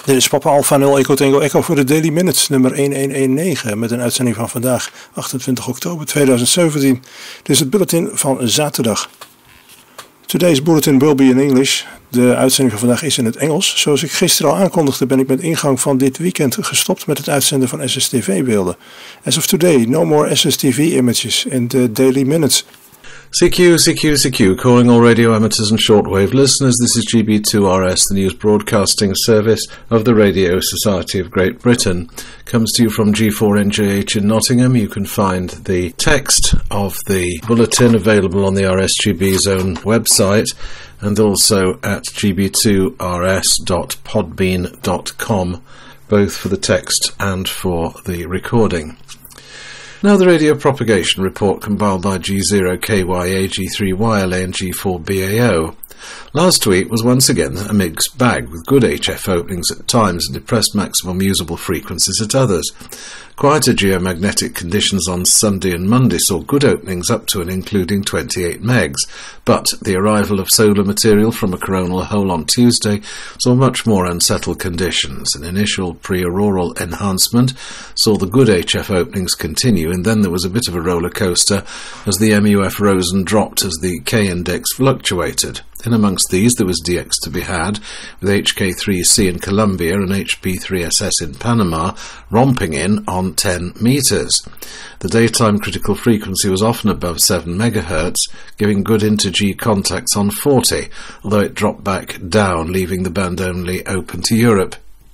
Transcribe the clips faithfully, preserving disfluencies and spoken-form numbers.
Dit is Papa Alpha nul Echo Tango Echo voor de Daily Minutes nummer elf negentien met een uitzending van vandaag achtentwintig oktober tweeduizend zeventien. Dit is het bulletin van zaterdag. Today's bulletin will be in English. De uitzending van vandaag is in het Engels. Zoals ik gisteren al aankondigde ben ik met ingang van dit weekend gestopt met het uitzenden van S S T V-beelden. As of today, no more S S T V images in the Daily Minutes. C Q, C Q, C Q, calling all radio amateurs and shortwave listeners, this is G B two R S, the news broadcasting service of the Radio Society of Great Britain. Comes to you from G four N J H in Nottingham. You can find the text of the bulletin available on the R S G B's own website and also at g b two r s dot podbean dot com, both for the text and for the recording. Now the radio propagation report compiled by G zero K Y A, G three Y L A and G four B A O. Last week was once again a mixed bag, with good H F openings at times and depressed maximum usable frequencies at others. Quieter geomagnetic conditions on Sunday and Monday saw good openings up to and including twenty-eight megs, but the arrival of solar material from a coronal hole on Tuesday saw much more unsettled conditions. An initial pre-auroral enhancement saw the good H F openings continue, and then there was a bit of a roller coaster as the M U F rose and dropped as the K index fluctuated. In amongst these there was D X to be had, with H K three C in Colombia and H P three S S in Panama romping in on ten metres. The daytime critical frequency was often above seven megahertz, giving good inter-G contacts on forty, although it dropped back down, leaving the band only open to Europe.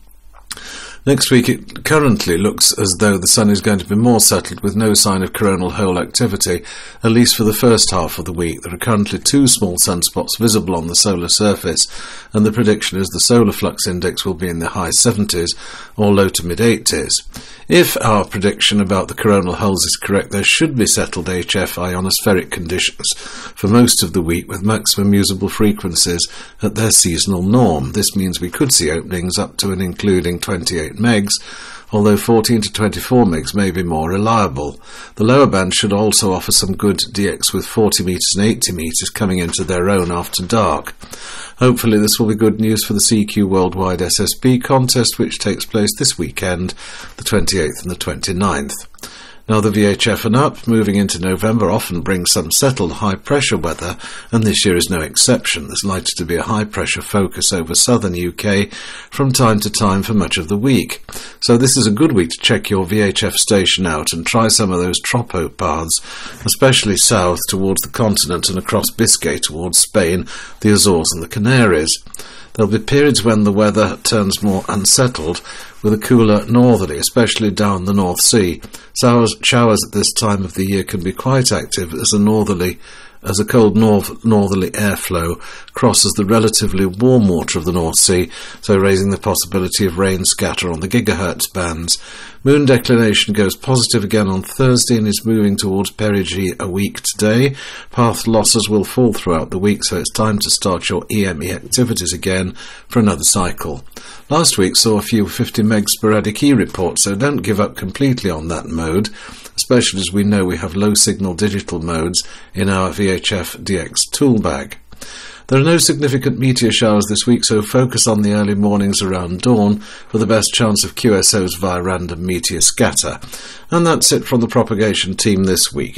Next week it currently looks as though the sun is going to be more settled with no sign of coronal hole activity, at least for the first half of the week. There are currently two small sunspots visible on the solar surface, and the prediction is the solar flux index will be in the high seventies or low to mid eighties. If our prediction about the coronal holes is correct, there should be settled H F ionospheric conditions for most of the week with maximum usable frequencies at their seasonal norm. This means we could see openings up to and including twenty-eight megs, although fourteen to twenty-four megs may be more reliable. The lower band should also offer some good D X with forty metres and eighty metres coming into their own after dark. Hopefully this will be good news for the C Q Worldwide S S B contest, which takes place this weekend, the twenty-eighth and the twenty-ninth. Now the V H F and up, moving into November, often brings some settled high-pressure weather, and this year is no exception. There's likely to be a high-pressure focus over southern U K from time to time for much of the week. So this is a good week to check your V H F station out and try some of those tropo paths, especially south towards the continent and across Biscay towards Spain, the Azores and the Canaries. There'll be periods when the weather turns more unsettled, with a cooler northerly, especially down the North Sea. Showers, showers at this time of the year can be quite active as a northerly, as a cold north, northerly airflow crosses the relatively warm water of the North Sea, so raising the possibility of rain scatter on the gigahertz bands. Moon declination goes positive again on Thursday and is moving towards perigee a week today. Path losses will fall throughout the week, so it's time to start your E M E activities again for another cycle. Last week saw a few fifty meg sporadic E reports, so don't give up completely on that mode, especially as we know we have low signal digital modes in our V H F D X tool bag. There are no significant meteor showers this week, so focus on the early mornings around dawn for the best chance of Q S Os via random meteor scatter. And that's it from the propagation team this week.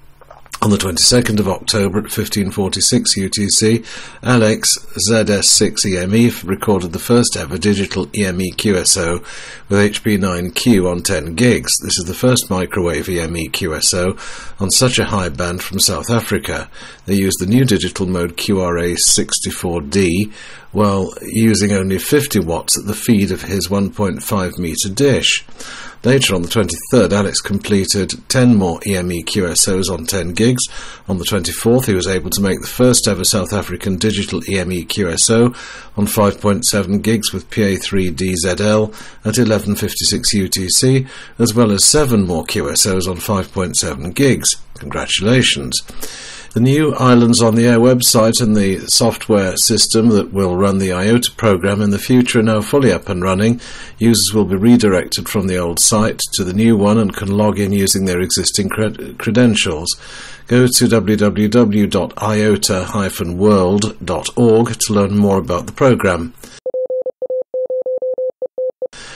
On the twenty-second of October at fifteen forty-six U T C, Alex Z S six E M E recorded the first ever digital E M E Q S O with H P nine Q on ten gigs. This is the first microwave E M E Q S O on such a high band from South Africa. They used the new digital mode Q R A sixty-four D while using only fifty watts at the feed of his one point five metre dish. Later on the twenty-third, Alex completed ten more E M E Q S Os on ten gigs. On the twenty-fourth, he was able to make the first ever South African digital E M E Q S O on five point seven gigs with P A three D Z L at eleven fifty-six U T C, as well as seven more Q S Os on five point seven gigs. Congratulations. The new Islands on the Air website and the software system that will run the IOTA program in the future are now fully up and running. Users will be redirected from the old site to the new one and can log in using their existing cred- credentials. Go to w w w dot iota dash world dot org to learn more about the program.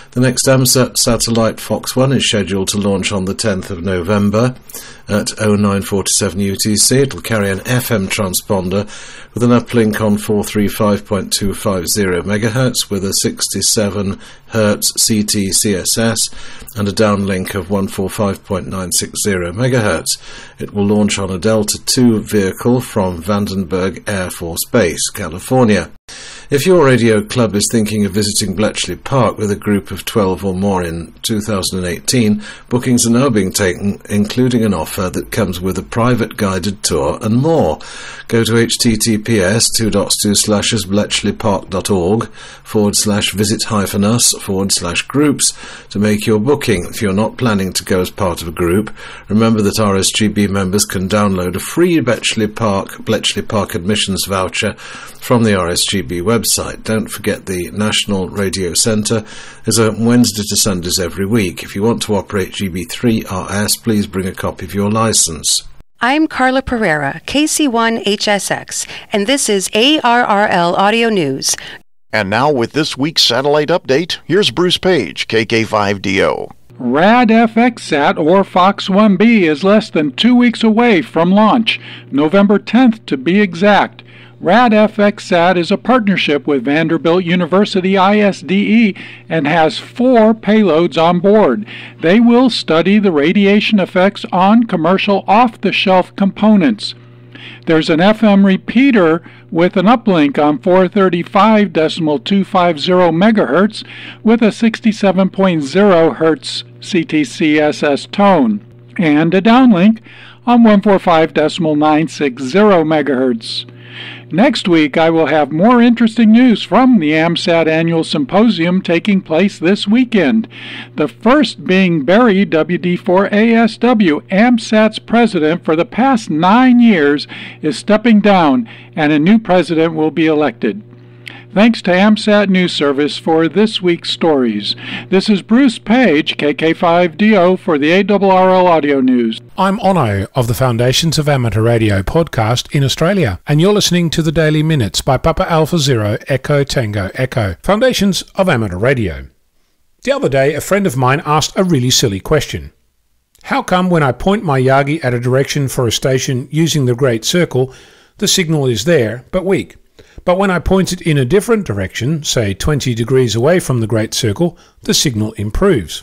The next AMSAT satellite, Fox one, is scheduled to launch on the tenth of November at oh nine forty-seven U T C. It will carry an F M transponder with an uplink on four thirty-five point two five zero megahertz with a sixty-seven hertz C T C S S and a downlink of one forty-five point nine six zero megahertz. It will launch on a Delta two vehicle from Vandenberg Air Force Base, California. If your radio club is thinking of visiting Bletchley Park with a group of twelve or more in two thousand eighteen, bookings are now being taken, including an offer that comes with a private guided tour and more. Go to https two dot two slashes bletchleypark.org forward slash visit hyphen us forward slash groups to make your booking. If you're not planning to go as part of a group, remember that R S G B members can download a free Bletchley Park, Bletchley Park admissions voucher from the R S G B website. Don't forget the National Radio Centre is open Wednesday to Sundays every week. If you want to operate G B three R S, please bring a copy of your licence. I'm Carla Pereira, K C one H S X, and this is A R R L Audio News. And now with this week's satellite update, here's Bruce Page, K K five D O. RAD F X SAT, or Fox one B, is less than two weeks away from launch, November tenth to be exact. RAD F X SAT is a partnership with Vanderbilt University I S D E and has four payloads on board. They will study the radiation effects on commercial off-the-shelf components. There's an F M repeater with an uplink on four thirty-five point two five zero megahertz with a sixty-seven point zero hertz C T C S S tone, and a downlink on one forty-five point nine six zero megahertz. Next week, I will have more interesting news from the AMSAT Annual Symposium taking place this weekend. The first being Barry W D four A S W, AMSAT's president for the past nine years, is stepping down, and a new president will be elected. Thanks to AMSAT News Service for this week's stories. This is Bruce Page, K K five D O, for the A R R L Audio News. I'm Onno of the Foundations of Amateur Radio podcast in Australia, and you're listening to the Daily Minutes by Papa Alpha Zero Echo Tango Echo, Foundations of Amateur Radio. The other day, a friend of mine asked a really silly question. How come when I point my Yagi at a direction for a station using the Great Circle, the signal is there, but weak? But when I point it in a different direction, say twenty degrees away from the Great Circle, the signal improves.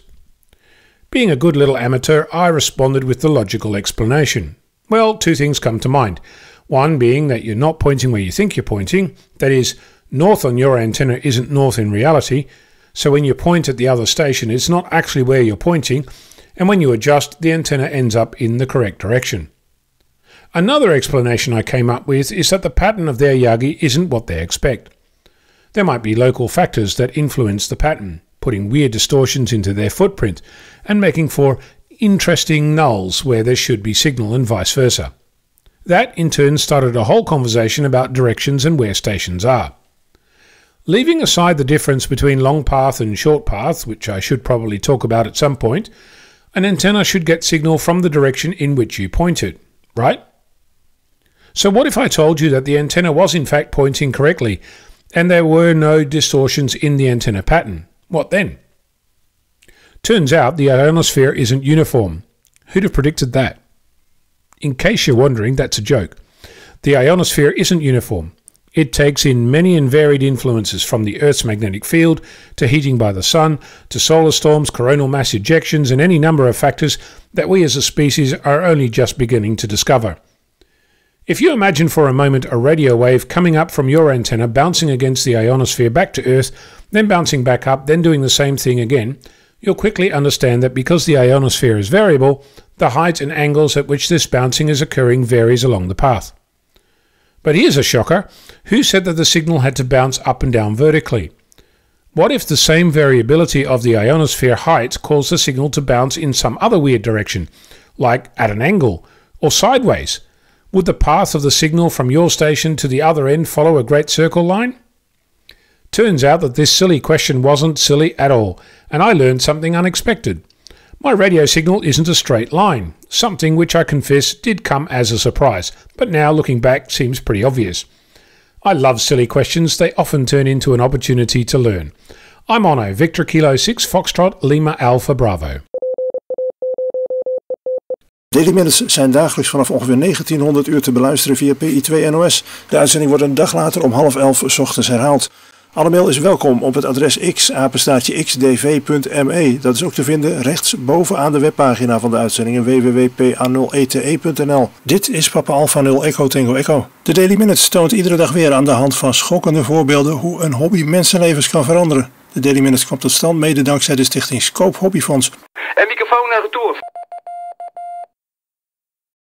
Being a good little amateur, I responded with the logical explanation. Well, two things come to mind. One being that you're not pointing where you think you're pointing, that is, north on your antenna isn't north in reality, so when you point at the other station it's not actually where you're pointing, and when you adjust, the antenna ends up in the correct direction. Another explanation I came up with is that the pattern of their Yagi isn't what they expect. There might be local factors that influence the pattern, putting weird distortions into their footprint and making for interesting nulls where there should be signal and vice versa. That in turn started a whole conversation about directions and where stations are. Leaving aside the difference between long path and short path, which I should probably talk about at some point, an antenna should get signal from the direction in which you point it, right? So what if I told you that the antenna was in fact pointing correctly and there were no distortions in the antenna pattern? What then? Turns out the ionosphere isn't uniform. Who'd have predicted that? In case you're wondering, that's a joke. The ionosphere isn't uniform. It takes in many and varied influences from the Earth's magnetic field to heating by the sun to solar storms, coronal mass ejections, and any number of factors that we as a species are only just beginning to discover. If you imagine for a moment a radio wave coming up from your antenna, bouncing against the ionosphere back to Earth, then bouncing back up, then doing the same thing again, you'll quickly understand that because the ionosphere is variable, the height and angles at which this bouncing is occurring varies along the path. But here's a shocker. Who said that the signal had to bounce up and down vertically? What if the same variability of the ionosphere height caused the signal to bounce in some other weird direction, like at an angle, or sideways? Would the path of the signal from your station to the other end follow a great circle line? Turns out that this silly question wasn't silly at all, and I learned something unexpected. My radio signal isn't a straight line, something which I confess did come as a surprise, but now looking back seems pretty obvious. I love silly questions, they often turn into an opportunity to learn. I'm Onno, Victor Kilo six, Foxtrot, Lima Alpha Bravo. Daily Minutes zijn dagelijks vanaf ongeveer negentienhonderd uur te beluisteren via P I twee N O S. De uitzending wordt een dag later om half elf 's ochtends herhaald. Alle mail is welkom op het adres x, apenstaartje x d v punt m e. Dat is ook te vinden rechts bovenaan de webpagina van de uitzendingen w w w punt p a nul e t e punt n l. Dit is Papa Alpha nul Echo Tango Echo. De Daily Minutes toont iedere dag weer aan de hand van schokkende voorbeelden hoe een hobby mensenlevens kan veranderen. De Daily Minutes kwam tot stand mede dankzij de stichting Scope Hobbyfonds. En microfoon naar retour.